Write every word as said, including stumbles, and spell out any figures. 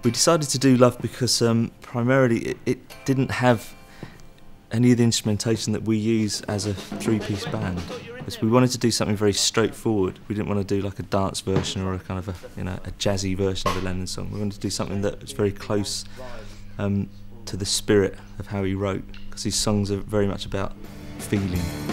We decided to do Love because um, primarily it, it didn't have any of the instrumentation that we use as a three-piece band. Because we wanted to do something very straightforward. We didn't want to do like a dance version or a kind of a, you know, a jazzy version of a Lennon song. We wanted to do something that was very close um, to the spirit of how he wrote, because his songs are very much about feeling.